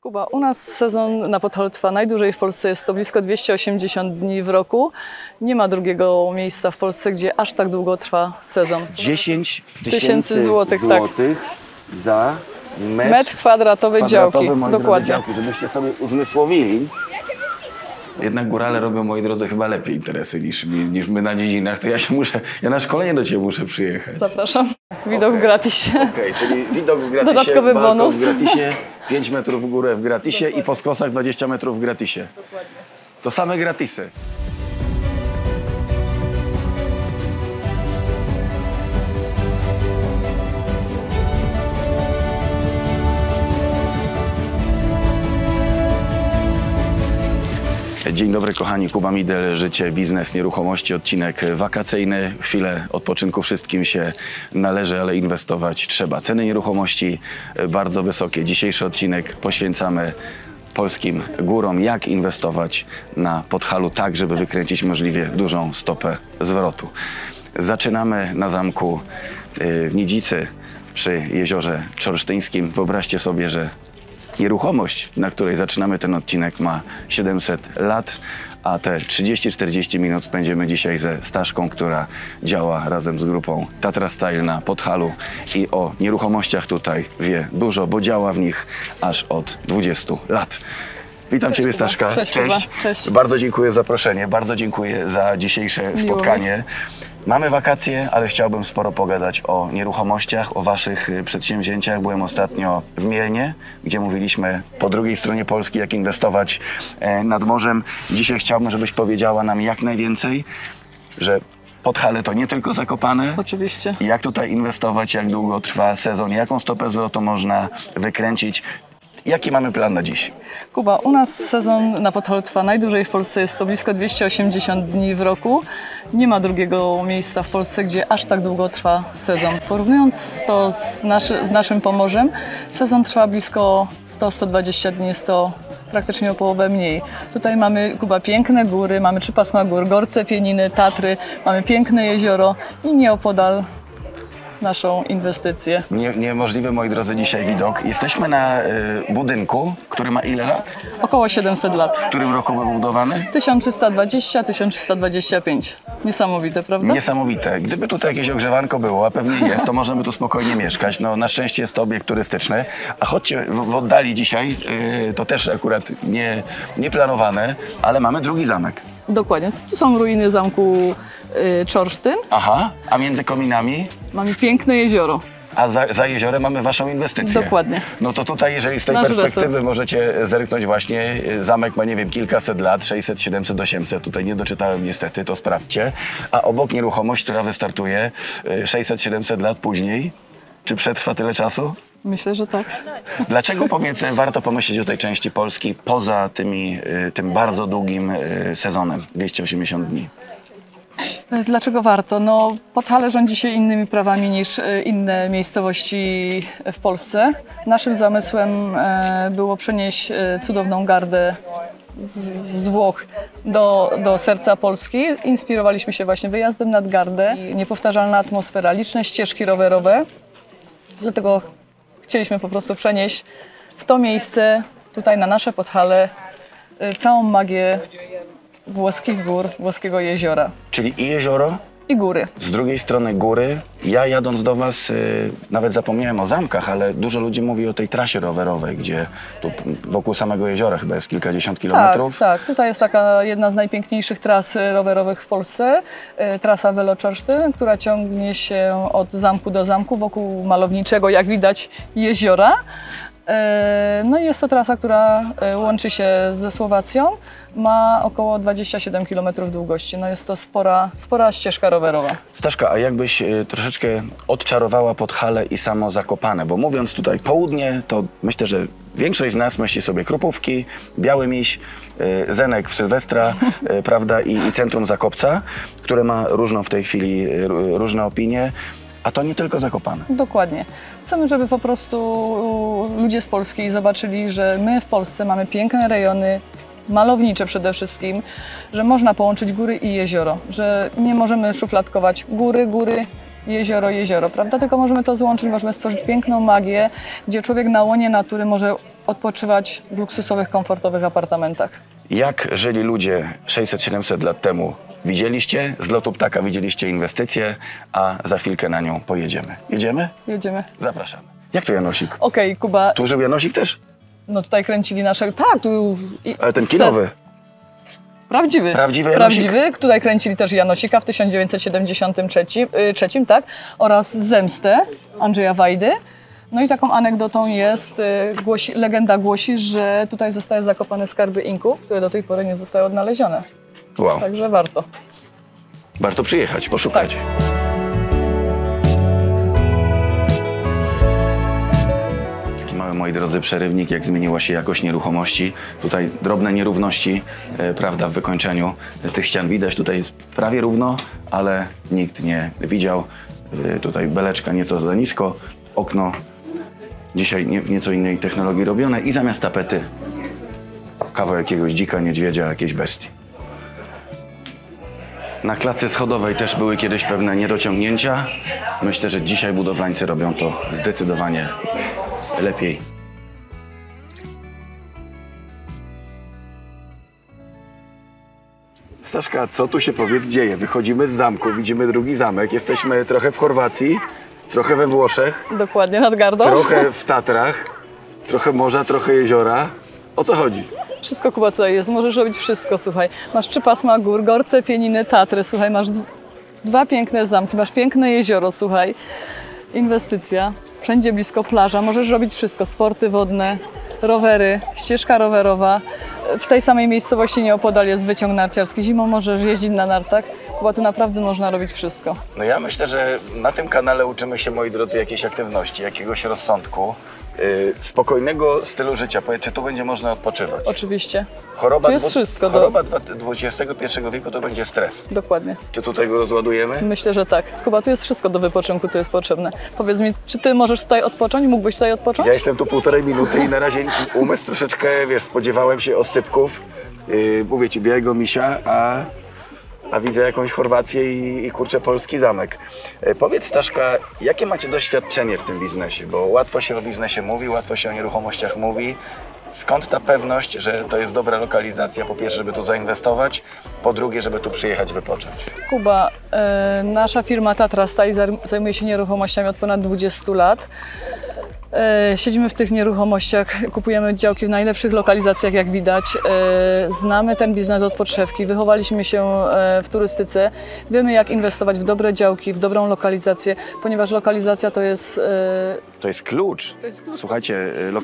Kuba, u nas sezon na Podhalu trwa najdłużej w Polsce, jest to blisko 280 dni w roku. Nie ma drugiego miejsca w Polsce, gdzie aż tak długo trwa sezon. 10 tysięcy złotych, za metr kwadratowy działki. Dokładnie. Działki, żebyście sobie uzmysłowili. Jednak górale robią, moi drodzy, chyba lepiej interesy niż my na dziecinach. To ja na szkolenie do Ciebie muszę przyjechać. Zapraszam. Widok w gratisie. Okej, czyli widok w gratisie, dodatkowy bonus. w gratisie, 5 metrów w górę w gratisie i po skosach 20 metrów w gratisie. Dokładnie. To same gratisy. Dzień dobry kochani, Kuba Midel, życie, biznes, nieruchomości, odcinek wakacyjny. Chwilę odpoczynku wszystkim się należy, ale inwestować trzeba. Ceny nieruchomości bardzo wysokie. Dzisiejszy odcinek poświęcamy polskim górom, jak inwestować na Podhalu tak, żeby wykręcić możliwie dużą stopę zwrotu. Zaczynamy na zamku w Nidzicy przy jeziorze Czorsztyńskim. Wyobraźcie sobie, że nieruchomość, na której zaczynamy ten odcinek, ma 700 lat, a te 30-40 minut spędzimy dzisiaj ze Staszką, która działa razem z grupą Tatra Style na Podhalu i o nieruchomościach tutaj wie dużo, bo działa w nich aż od 20 lat. Witam Ciebie, Staszka. Cześć. Cześć. Bardzo dziękuję za zaproszenie, bardzo dziękuję za dzisiejsze spotkanie. Mamy wakacje, ale chciałbym sporo pogadać o nieruchomościach, o Waszych przedsięwzięciach. Byłem ostatnio w Mielnie, gdzie mówiliśmy po drugiej stronie Polski, jak inwestować nad morzem. Dzisiaj chciałbym, żebyś powiedziała nam jak najwięcej, że Podhale to nie tylko Zakopane. Oczywiście. Jak tutaj inwestować, jak długo trwa sezon, jaką stopę zwrotu można wykręcić. Jaki mamy plan na dziś? Kuba, u nas sezon na Podhalu trwa najdłużej w Polsce, jest to blisko 280 dni w roku. Nie ma drugiego miejsca w Polsce, gdzie aż tak długo trwa sezon. Porównując to z naszym Pomorzem, sezon trwa blisko 100-120 dni, jest to praktycznie o połowę mniej. Tutaj mamy, Kuba, piękne góry, mamy 3 pasma gór, Gorce, Pieniny, Tatry, mamy piękne jezioro i nieopodal naszą inwestycję. Niemożliwy, moi drodzy, dzisiaj widok. Jesteśmy na budynku, który ma ile lat? Około 700 lat. W którym roku był budowany? 1320-1325. Niesamowite, prawda? Niesamowite. Gdyby tutaj jakieś ogrzewanko było, a pewnie jest, to możemy tu spokojnie mieszkać. No, na szczęście jest to obiekt turystyczny. A chodźcie w oddali dzisiaj, to też akurat nieplanowane, ale mamy drugi zamek. Dokładnie. Tu są ruiny zamku Czorsztyn. Aha, a między kominami? Mamy piękne jezioro. A za jeziorem mamy Waszą inwestycję. Dokładnie. No to tutaj, jeżeli z tej perspektywy możecie zerknąć właśnie, zamek ma, nie wiem, kilkaset lat, 600, 700, 800, tutaj nie doczytałem niestety, to sprawdźcie. A obok nieruchomość, która wystartuje 600-700 lat później. Czy przetrwa tyle czasu? Myślę, że tak. Dlaczego, powiedz, warto pomyśleć o tej części Polski poza tym bardzo długim sezonem, 280 dni? Dlaczego warto? No, Podhale rządzi się innymi prawami niż inne miejscowości w Polsce. Naszym zamysłem było przenieść cudowną gardę z Włoch do serca Polski. Inspirowaliśmy się właśnie wyjazdem nad gardę. Niepowtarzalna atmosfera, liczne ścieżki rowerowe. Dlatego chcieliśmy po prostu przenieść w to miejsce, tutaj na nasze Podhale, całą magię włoskich gór, włoskiego jeziora. Czyli i jezioro, i góry. Z drugiej strony góry. Ja jadąc do Was nawet zapomniałem o zamkach, ale dużo ludzi mówi o tej trasie rowerowej, gdzie tu wokół samego jeziora chyba jest kilkadziesiąt kilometrów. Tak. Tutaj jest taka jedna z najpiękniejszych tras rowerowych w Polsce. Trasa Velo-Czorsztyn, która ciągnie się od zamku do zamku wokół malowniczego, jak widać, jeziora. No i jest to trasa, która łączy się ze Słowacją. Ma około 27 km długości. No jest to spora ścieżka rowerowa. Staszka, a jakbyś troszeczkę odczarowała Podhale i samo Zakopane? Bo mówiąc tutaj południe, to myślę, że większość z nas myśli sobie Krupówki, Biały Miś, Zenek w Sylwestra, prawda, i centrum Zakopca, które ma różną w tej chwili różne opinie. A to nie tylko Zakopane. Dokładnie. Chcemy, żeby po prostu ludzie z Polski zobaczyli, że my w Polsce mamy piękne rejony, malownicze przede wszystkim, że można połączyć góry i jezioro, że nie możemy szufladkować góry, jezioro, prawda? Tylko możemy to złączyć, możemy stworzyć piękną magię, gdzie człowiek na łonie natury może odpoczywać w luksusowych, komfortowych apartamentach. Jak żyli ludzie 600-700 lat temu? Widzieliście? Z lotu ptaka widzieliście inwestycję, a za chwilkę na nią pojedziemy. Jedziemy? Jedziemy. Zapraszamy. Jak to Janosik? Okej, Kuba, Tu żył Janosik też? no tutaj kręcili nasze... Tak, tu... Ale ten kinowy. Prawdziwy. Prawdziwy Janosik? Prawdziwy. Tutaj kręcili też Janosika w 1973, tak? Oraz Zemstę Andrzeja Wajdy. No i taką anegdotą jest, legenda głosi, że tutaj zostały zakopane skarby Inków, które do tej pory nie zostały odnalezione. Wow. Także warto. Warto przyjechać, poszukać. Tak. Taki mały, moi drodzy, przerywnik, jak zmieniła się jakość nieruchomości. Tutaj drobne nierówności, prawda, w wykończeniu tych ścian widać. Tutaj jest prawie równo, ale nikt nie widział. Tutaj beleczka nieco za nisko, okno dzisiaj w nieco innej technologii robione i zamiast tapety kawał jakiegoś dzika, niedźwiedzia, jakiejś bestii. Na klatce schodowej też były kiedyś pewne niedociągnięcia. Myślę, że dzisiaj budowlańcy robią to zdecydowanie lepiej. Staszka, co tu się powiedz dzieje? Wychodzimy z zamku, widzimy drugi zamek. Jesteśmy trochę w Chorwacji, trochę we Włoszech, Dokładnie, nad gardą. trochę w Tatrach, trochę morza, trochę jeziora. O co chodzi? Wszystko, Kuba, co jest. Możesz robić wszystko, słuchaj. Masz 3 pasma gór, Gorce, Pieniny, Tatry, słuchaj. Masz 2 piękne zamki, masz piękne jezioro, słuchaj. Inwestycja. Wszędzie blisko plaża. Możesz robić wszystko. Sporty wodne, rowery, ścieżka rowerowa. W tej samej miejscowości nieopodal jest wyciąg narciarski. Zimą możesz jeździć na nartach. Kuba, tu naprawdę można robić wszystko. No ja myślę, że na tym kanale uczymy się, moi drodzy, jakiejś aktywności, jakiegoś rozsądku, spokojnego stylu życia. Powiedz, czy tu będzie można odpoczywać? Oczywiście. Choroba, Tu jest wszystko choroba XXI wieku to będzie stres. Dokładnie. Czy tutaj go rozładujemy? Myślę, że tak. Kuba, tu jest wszystko do wypoczynku, co jest potrzebne. Powiedz mi, czy ty możesz tutaj odpocząć? Mógłbyś tutaj odpocząć? Ja jestem tu 1,5 minuty i na razie umysł troszeczkę, wiesz, spodziewałem się oscypków, mówię ci, białego misia, a widzę jakąś Chorwację i kurczę, polski zamek. Powiedz, Staszka, jakie macie doświadczenie w tym biznesie? Bo łatwo się o biznesie mówi, łatwo się o nieruchomościach mówi. Skąd ta pewność, że to jest dobra lokalizacja, po pierwsze, żeby tu zainwestować, po drugie, żeby tu przyjechać wypocząć? Kuba, nasza firma Tatra Style zajmuje się nieruchomościami od ponad 20 lat. Siedzimy w tych nieruchomościach, kupujemy działki w najlepszych lokalizacjach, jak widać. Znamy ten biznes od podszewki, wychowaliśmy się w turystyce. Wiemy, jak inwestować w dobre działki, w dobrą lokalizację, ponieważ lokalizacja to jest... To jest klucz. To jest klucz. Słuchajcie,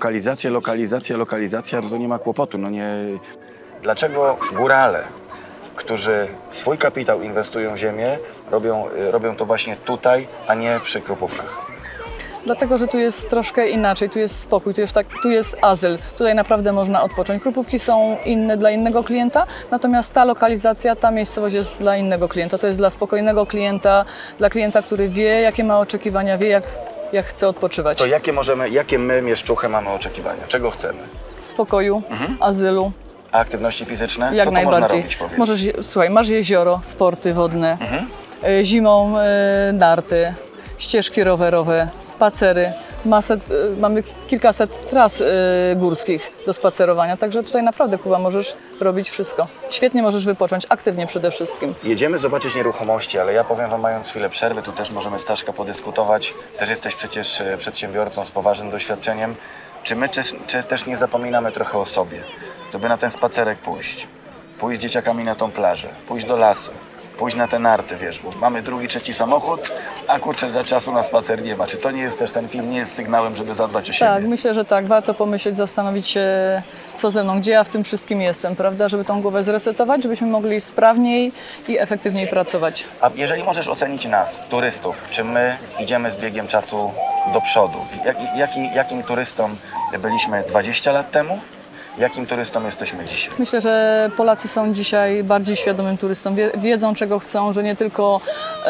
lokalizacja, to nie ma kłopotu. No nie... Dlaczego górale, którzy swój kapitał inwestują w ziemię, robią to właśnie tutaj, a nie przy Krupówkach? Dlatego, że tu jest troszkę inaczej, tu jest spokój, tu jest azyl. Tutaj naprawdę można odpocząć. Krupówki są inne dla innego klienta, natomiast ta lokalizacja, ta miejscowość jest dla innego klienta. To jest dla spokojnego klienta, dla klienta, który wie, jakie ma oczekiwania, wie, jak chce odpoczywać. To jakie my, mieszczuchy, mamy oczekiwania? Czego chcemy? Spokoju, azylu. A aktywności fizyczne? Jak Co to najbardziej. można robić, powiedz? Słuchaj, masz jezioro, sporty wodne, zimą narty, ścieżki rowerowe, spacery. Mamy kilkaset tras górskich do spacerowania, także tutaj naprawdę, Kuba, możesz robić wszystko. Świetnie możesz wypocząć, aktywnie przede wszystkim. Jedziemy zobaczyć nieruchomości, ale ja powiem Wam, mając chwilę przerwy, tu też możemy, Staszka, podyskutować. Też jesteś przecież przedsiębiorcą z poważnym doświadczeniem. Czy też nie zapominamy trochę o sobie? To by na ten spacerek pójść z dzieciakami na tą plażę, pójść do lasu, pójść na te narty, wiesz, bo mamy drugi, trzeci samochód, a kurczę, za czasu na spacer nie ma. Czy to nie jest też, ten film nie jest sygnałem, żeby zadbać o siebie? Tak, myślę, że tak. Warto pomyśleć, zastanowić się, co ze mną, gdzie ja w tym wszystkim jestem, prawda? Żeby tą głowę zresetować, żebyśmy mogli sprawniej i efektywniej pracować. A jeżeli możesz ocenić nas, turystów, czy my idziemy z biegiem czasu do przodu? Jakim turystom byliśmy 20 lat temu? Jakim turystą jesteśmy dzisiaj? Myślę, że Polacy są dzisiaj bardziej świadomym turystą. Wiedzą, czego chcą, że nie tylko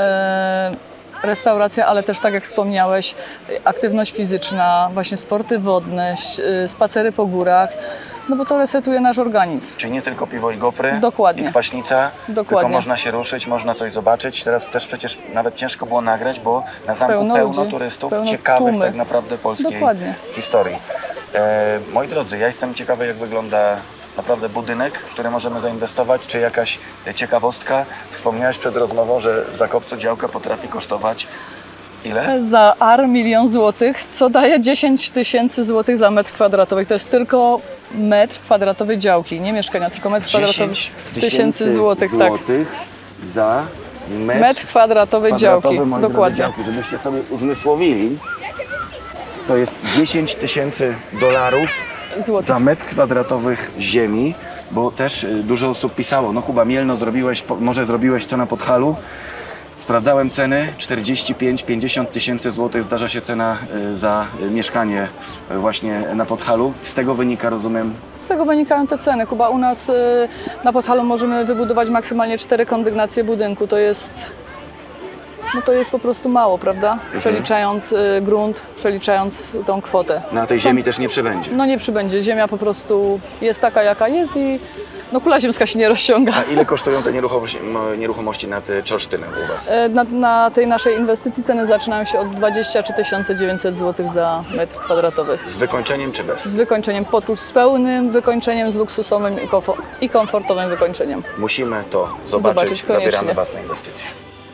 restauracja, ale też, tak jak wspomniałeś, aktywność fizyczna, właśnie sporty wodne, spacery po górach, no bo to resetuje nasz organizm. Czyli nie tylko piwo i gofry, Dokładnie. i kwaśnica, Dokładnie. tylko można się ruszyć, można coś zobaczyć. Teraz też przecież nawet ciężko było nagrać, bo na zamku pełno ludzi, turystów, pełno ciekawych tłumy. tak naprawdę polskiej Dokładnie. historii. Moi drodzy, ja jestem ciekawy, jak wygląda naprawdę budynek, w który możemy zainwestować, czy jakaś ciekawostka. Wspomniałeś przed rozmową, że w Zakopcu działka potrafi kosztować ile? Za AR 1 000 000 złotych, co daje 10 000 złotych za metr kwadratowy. To jest tylko metr kwadratowy działki, nie mieszkania, tylko metr kwadratowy. 10 tysięcy złotych, tak. Za Metr kwadratowy działki, moi drodzy, dokładnie. działki. Żebyście sobie uzmysłowili, to jest 10 000 dolarów Złotych. za metr kwadratowych ziemi, bo też dużo osób pisało, no Kuba, Mielno zrobiłeś, może zrobiłeś to na Podhalu. Sprawdzałem ceny, 45-50 tysięcy złotych zdarza się cena za mieszkanie właśnie na Podhalu. Z tego wynika, rozumiem, Z tego wynikają te ceny. Kuba, u nas na Podhalu możemy wybudować maksymalnie 4 kondygnacje budynku. To jest po prostu mało, prawda? Przeliczając grunt, przeliczając tą kwotę. na tej ziemi też nie przybędzie. No nie przybędzie. Ziemia po prostu jest taka, jaka jest i no kula ziemska się nie rozciąga. A ile kosztują te nieruchomości nad Czorsztynem u Was? Na tej naszej inwestycji ceny zaczynają się od 23 900 zł za metr kwadratowy. Z wykończeniem czy bez? Z wykończeniem podkrusz, z pełnym wykończeniem, z luksusowym i komfortowym wykończeniem. Musimy to Zobaczyć zobaczyć. koniecznie. Zabieramy Was na inwestycje.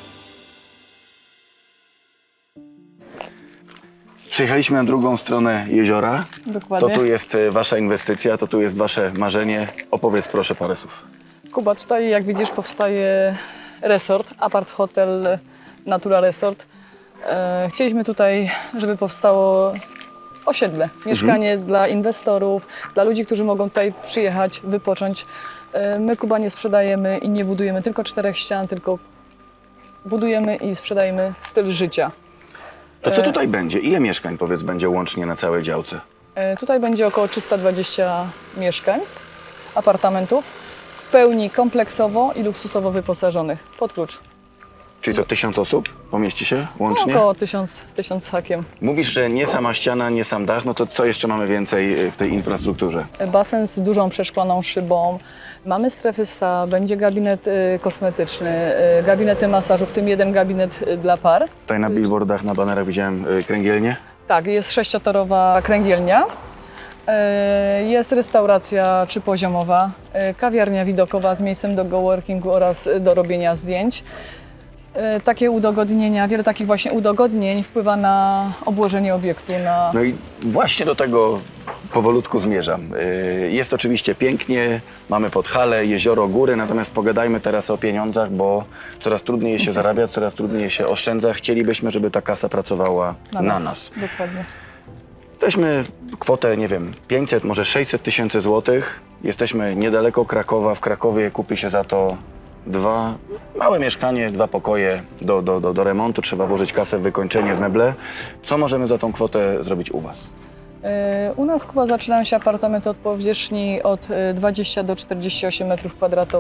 Przyjechaliśmy na drugą stronę jeziora. Dokładnie. To tu jest Wasza inwestycja, to tu jest Wasze marzenie. Opowiedz proszę parę słów. Kuba, tutaj jak widzisz powstaje resort, apart hotel Natura Resort. Chcieliśmy tutaj, żeby powstało osiedle, mieszkanie dla inwestorów, dla ludzi, którzy mogą tutaj przyjechać, wypocząć. My, Kuba, nie sprzedajemy i nie budujemy tylko 4 ścian, tylko budujemy i sprzedajemy styl życia. To co tutaj będzie? Ile mieszkań, powiedz, będzie łącznie na całej działce? Tutaj będzie około 320 mieszkań, apartamentów, w pełni kompleksowo i luksusowo wyposażonych, pod klucz. Czyli to 1000 osób pomieści się łącznie? Około 1000 hakiem. Mówisz, że nie sama ściana, nie sam dach, no to co jeszcze mamy więcej w tej infrastrukturze? Basen z dużą przeszkloną szybą, mamy strefy SPA, będzie gabinet kosmetyczny, gabinety masażu, w tym jeden gabinet dla par. Tutaj na billboardach, na banerach widziałem kręgielnię. Tak, jest 6-torowa kręgielnia, jest restauracja 3-poziomowa, kawiarnia widokowa z miejscem do coworkingu oraz do robienia zdjęć. Takie udogodnienia, wiele takich właśnie udogodnień wpływa na obłożenie obiektu. No i właśnie do tego powolutku zmierzam. Jest oczywiście pięknie, mamy Podhale, jezioro, góry, natomiast pogadajmy teraz o pieniądzach, bo coraz trudniej się zarabia, coraz trudniej się oszczędza. Chcielibyśmy, żeby ta kasa pracowała na nas. Dokładnie. Weźmy kwotę, nie wiem, 500, może 600 tysięcy złotych. Jesteśmy niedaleko Krakowa. W Krakowie kupi się za to małe mieszkanie, 2 pokoje do remontu. Trzeba włożyć kasę w wykończenie, w meble. Co możemy za tą kwotę zrobić u Was? U nas, Kuba, zaczynają się apartamenty od powierzchni od 20 do 48 m2.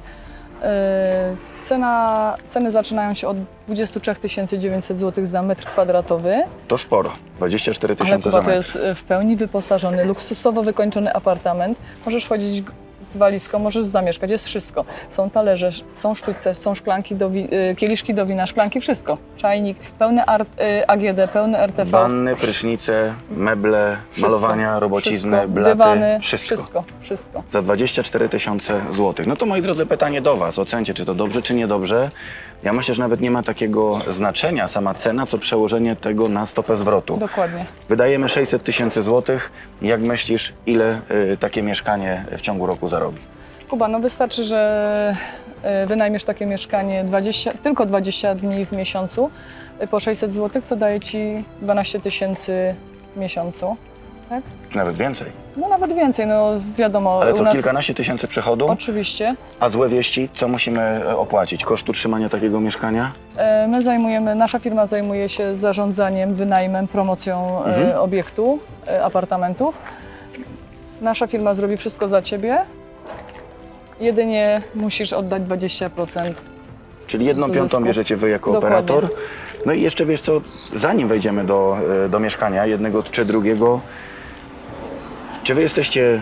Ceny zaczynają się od 23 900 zł za metr kwadratowy. To sporo, 24 Ale, tysiące Kuba, za to metr. jest w pełni wyposażony, luksusowo wykończony apartament. Możesz wchodzić z walizką, możesz zamieszkać, jest wszystko. Są talerze, są sztućce, są szklanki, kieliszki do wina, szklanki, wszystko. Czajnik, pełne AGD, pełne RTV. Wanny, prysznice, meble, Wszystko, malowania, robocizny, wszystko, blaty, dywany, wszystko. wszystko. Za 24 tysiące złotych. No to, moi drodzy, pytanie do Was. Ocencie, czy to dobrze, czy niedobrze. Ja myślę, że nawet nie ma takiego znaczenia sama cena, co przełożenie tego na stopę zwrotu. Dokładnie. Wydajemy 600 tysięcy złotych. Jak myślisz, ile takie mieszkanie w ciągu roku zarobi? Kuba, no wystarczy, że wynajmiesz takie mieszkanie tylko 20 dni w miesiącu po 600 zł, co daje Ci 12 tysięcy w miesiącu. Tak? Czy nawet więcej? No nawet więcej, no wiadomo. Ale u co, nas... kilkanaście tysięcy przychodu? Oczywiście. A złe wieści, co musimy opłacić? Koszt utrzymania takiego mieszkania? Nasza firma zajmuje się zarządzaniem, wynajmem, promocją obiektu, apartamentów. Nasza firma zrobi wszystko za Ciebie. Jedynie musisz oddać 20%. Czyli 1/5 zysku. bierzecie Wy jako Dokładnie. operator. No i jeszcze wiesz co, zanim wejdziemy do mieszkania, jednego czy drugiego, czy Wy jesteście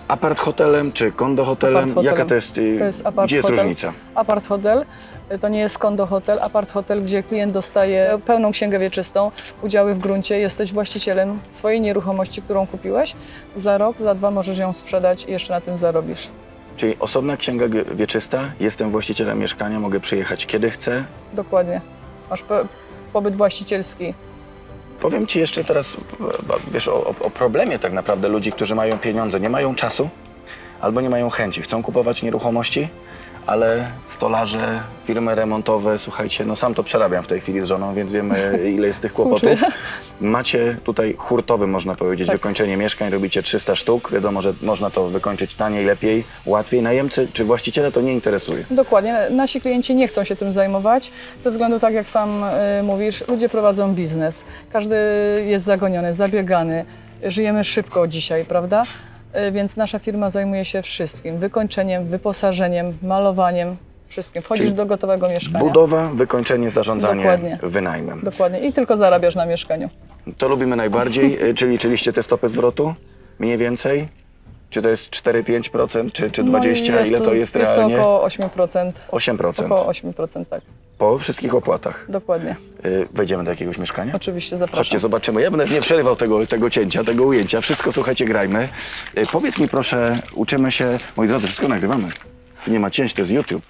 apart hotelem czy kondo hotelem? Apart hotelem. Jaka to jest, apart gdzie jest hotel. różnica? Apart hotel to nie jest kondo hotel, apart hotel, gdzie klient dostaje pełną księgę wieczystą, udziały w gruncie, jesteś właścicielem swojej nieruchomości, którą kupiłeś. Za rok, za 2 możesz ją sprzedać i jeszcze na tym zarobisz. Czyli osobna księga wieczysta, jestem właścicielem mieszkania, mogę przyjechać kiedy chcę. Dokładnie. Masz pobyt właścicielski. Powiem Ci jeszcze teraz, wiesz, o problemie tak naprawdę ludzi, którzy mają pieniądze, nie mają czasu albo nie mają chęci. Chcą kupować nieruchomości, ale stolarze, firmy remontowe, słuchajcie, no sam to przerabiam w tej chwili z żoną, więc wiemy, ile jest tych kłopotów. Macie tutaj hurtowy, można powiedzieć, wykończenie mieszkań, robicie 300 sztuk. Wiadomo, że można to wykończyć taniej, lepiej, łatwiej. Najemcy czy właściciele to nie interesuje. Dokładnie. Nasi klienci nie chcą się tym zajmować, ze względu, tak jak sam mówisz, ludzie prowadzą biznes. Każdy jest zagoniony, zabiegany. Żyjemy szybko dzisiaj, prawda? Więc nasza firma zajmuje się wszystkim. Wykończeniem, wyposażeniem, malowaniem, wszystkim. Wchodzisz Czyli do gotowego mieszkania. Budowa, wykończenie, zarządzanie Dokładnie. wynajmem. Dokładnie. I tylko zarabiasz na mieszkaniu. To lubimy najbardziej. Czy liczyliście te stopy zwrotu? Mniej więcej? Czy to jest 4-5%, czy 20%? No Ile to jest Jest to realnie? około 8%. 8%. Około 8%, tak. Po wszystkich opłatach. Dokładnie. Wejdziemy do jakiegoś mieszkania? Oczywiście zapraszam. Chodźcie, zobaczymy. Ja będę nie przerywał tego cięcia, tego ujęcia. Wszystko, słuchajcie, grajmy. Powiedz mi proszę, uczymy się... Moi drodzy, wszystko nagrywamy. Tu nie ma cięć, to jest YouTube.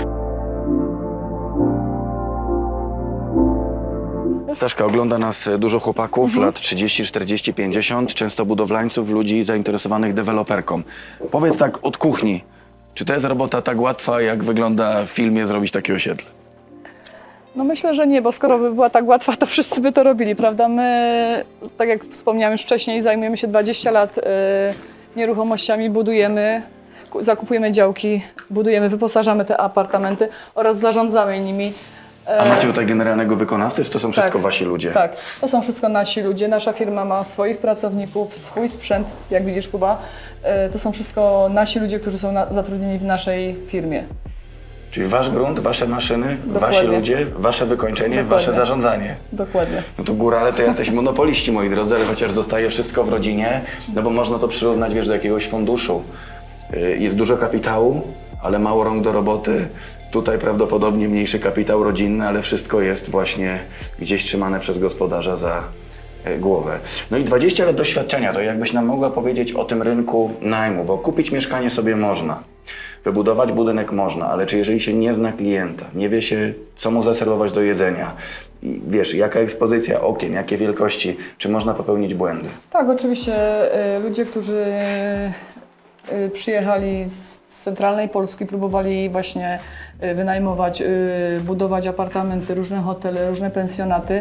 Staszka, ogląda nas dużo chłopaków, lat 30, 40, 50, często budowlańców, ludzi zainteresowanych deweloperką. Powiedz tak od kuchni, czy to jest robota tak łatwa, jak wygląda w filmie zrobić takie osiedle? No myślę, że nie, bo skoro by była tak łatwa, to wszyscy by to robili, prawda? My, tak jak wspomniałem już wcześniej, zajmujemy się 20 lat nieruchomościami, budujemy, zakupujemy działki, budujemy, wyposażamy te apartamenty oraz zarządzamy nimi. A macie tutaj generalnego wykonawcę, czy to są wszystko wasi ludzie? Tak, to są wszystko nasi ludzie. Nasza firma ma swoich pracowników, swój sprzęt, jak widzisz, Kuba. To są wszystko nasi ludzie, którzy są zatrudnieni w naszej firmie. Czyli wasz grunt, wasze maszyny, Dokładnie. wasi ludzie, wasze wykończenie, Dokładnie. wasze zarządzanie. Dokładnie. No to górale to jacyś monopoliści, moi drodzy, ale chociaż zostaje wszystko w rodzinie, no bo można to przyrównać, wiesz, do jakiegoś funduszu. Jest dużo kapitału, ale mało rąk do roboty. Tutaj prawdopodobnie mniejszy kapitał rodzinny, ale wszystko jest właśnie gdzieś trzymane przez gospodarza za głowę. No i 20 lat doświadczenia, to jakbyś nam mogła powiedzieć o tym rynku najmu, bo kupić mieszkanie sobie można, wybudować budynek można, ale czy jeżeli się nie zna klienta, nie wie się, co mu zaserwować do jedzenia, i wiesz, jaka ekspozycja okien, jakie wielkości, czy można popełnić błędy? Tak, oczywiście ludzie, którzy przyjechali z centralnej Polski, próbowali właśnie wynajmować, budować apartamenty, różne hotele, różne pensjonaty,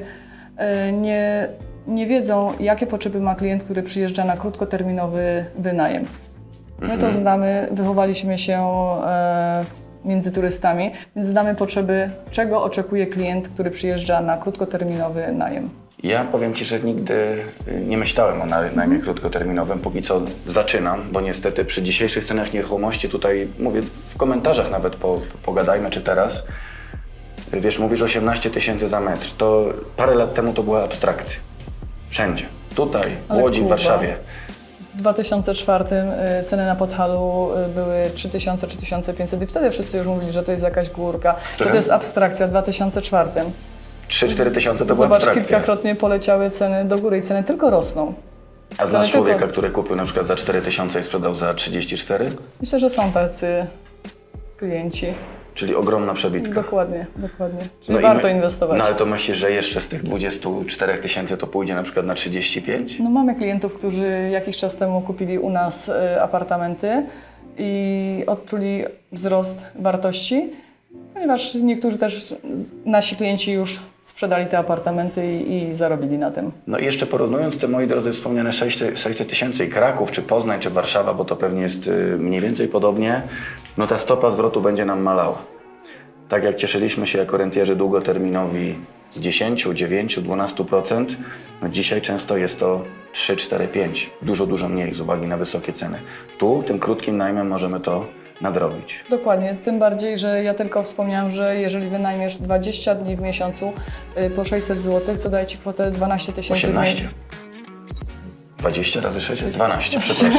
nie wiedzą, jakie potrzeby ma klient, który przyjeżdża na krótkoterminowy wynajem. My to znamy, wychowaliśmy się między turystami, więc znamy potrzeby, czego oczekuje klient, który przyjeżdża na krótkoterminowy najem. Ja powiem Ci, że nigdy nie myślałem o najmie krótkoterminowym, póki co zaczynam, bo niestety przy dzisiejszych cenach nieruchomości, tutaj mówię w komentarzach nawet, pogadajmy czy teraz, wiesz, mówisz 18 000 za metr, to parę lat temu to była abstrakcja. Wszędzie. Tutaj, w Łodzi, w Warszawie. W 2004 ceny na Podhalu były 3000-3500 i wtedy wszyscy już mówili, że to jest jakaś górka, że to jest abstrakcja w 2004. 3-4 tysiące to była Zobacz, abstrakcja. kilkakrotnie poleciały ceny do góry i ceny tylko rosną. A znasz człowieka, który kupił na przykład za 4 tysiące i sprzedał za 34? Myślę, że są tacy klienci. Czyli ogromna przebitka. Dokładnie, dokładnie. Czyli warto inwestować. No ale to myślisz, że jeszcze z tych 24 tysięcy to pójdzie na przykład na 35? No mamy klientów, którzy jakiś czas temu kupili u nas apartamenty i odczuli wzrost wartości, ponieważ niektórzy też nasi klienci już sprzedali te apartamenty i zarobili na tym. No i jeszcze porównując te, moi drodzy, wspomniane 600 tysięcy i Kraków, czy Poznań, czy Warszawa, bo to pewnie jest mniej więcej podobnie, no ta stopa zwrotu będzie nam malała. Tak jak cieszyliśmy się jako rentierzy długoterminowi z 10, 9, 12%, no dzisiaj często jest to 3, 4, 5. Dużo, dużo mniej z uwagi na wysokie ceny. Tu tym krótkim najmem możemy to nadrobić. Dokładnie, tym bardziej, że ja tylko wspomniałam, że jeżeli wynajmiesz 20 dni w miesiącu po 600 zł, co daje Ci kwotę 12 000 18. 20 razy 6, 12, przepraszam.